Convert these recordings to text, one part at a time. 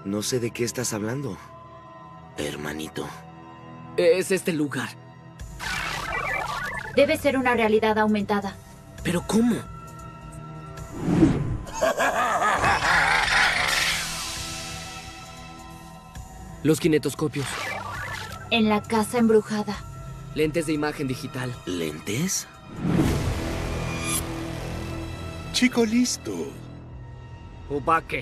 No sé de qué estás hablando, hermanito. Es este lugar. Debe ser una realidad aumentada. ¿Pero cómo? Los kinetoscopios. En la casa embrujada. Lentes de imagen digital. ¿Lentes? Chico listo. Obake.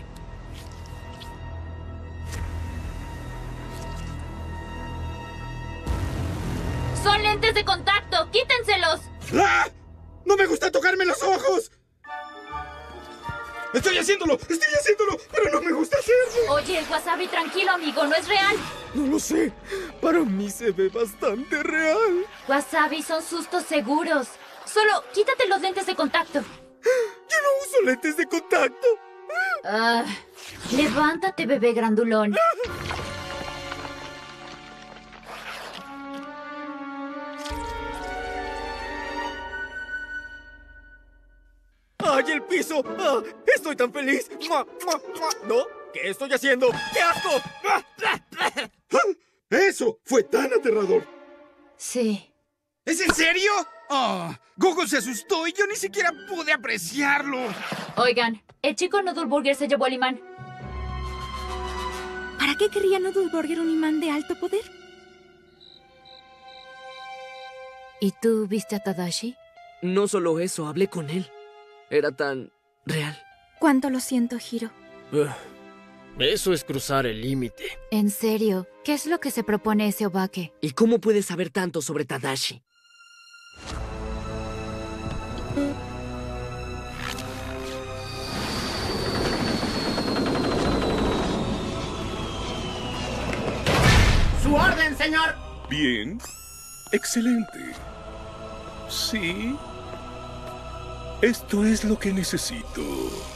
¡Son lentes de contacto! ¡Quítenselos! ¡Ah! ¡No me gusta tocarme los ojos! ¡Estoy haciéndolo! ¡Pero no me gusta hacerlo! Oye, Wasabi, tranquilo, amigo, no es real. No lo sé. Para mí se ve bastante real. Wasabi, son sustos seguros. Solo quítate los lentes de contacto. Yo no uso lentes de contacto. Ah, levántate, bebé grandulón. ¡Ay, el piso! ¡Ah, estoy tan feliz! ¡Mua, mua, mua! ¿No? ¿Qué estoy haciendo? ¡Qué asco! ¡Eso fue tan aterrador! Sí. ¿Es en serio? Oh, Google se asustó y yo ni siquiera pude apreciarlo. Oigan, el chico Noodle Burger se llevó al imán. ¿Para qué querría Noodle Burger un imán de alto poder? ¿Y tú viste a Tadashi? No solo eso, hablé con él. Era tan real. Cuánto lo siento, Hiro. Eso es cruzar el límite. En serio, ¿qué es lo que se propone ese Obake? ¿Y cómo puedes saber tanto sobre Tadashi? ¡Su orden, señor! Bien. Excelente. Sí. Esto es lo que necesito.